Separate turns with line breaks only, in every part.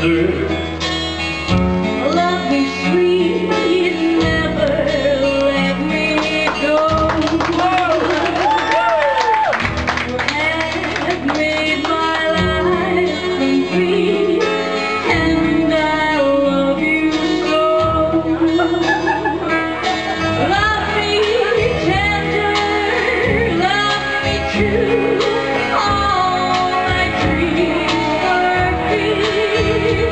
tender.
Love me sweet, never let me go. You have made my life complete, and I love you so. Love me tender, love me true, all my dreams were free.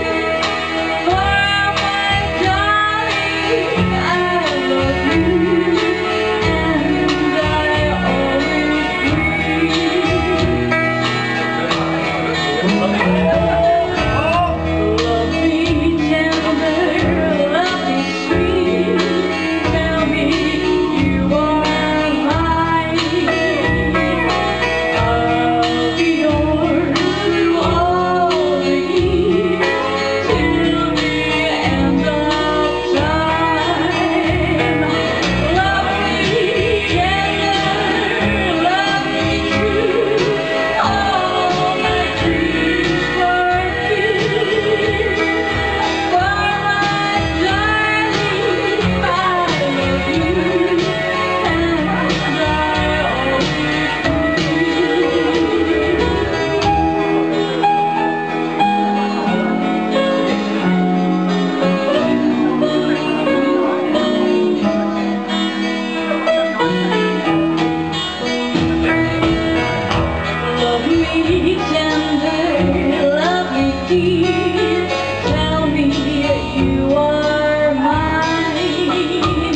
Tell me you are mine.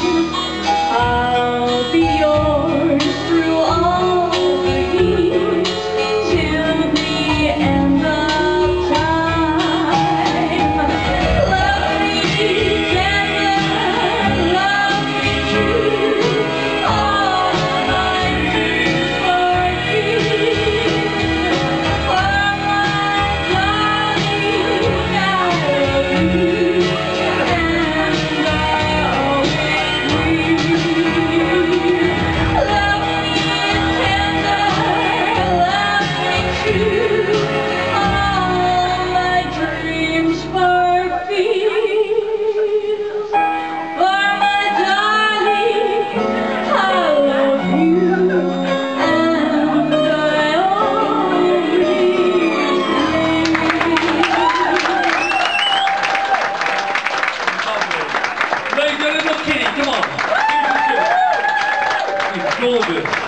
I'll be yours through all the years, till the end of time. Love me tender, love me true, all my dreams for you. For my darling, I love you, and I always will. Love me tender, love me true, all my dreams fulfill. For my darling, I love you, and I always
Ladies and gentlemen, Kitty, come on. Here's your shit. She's gorgeous.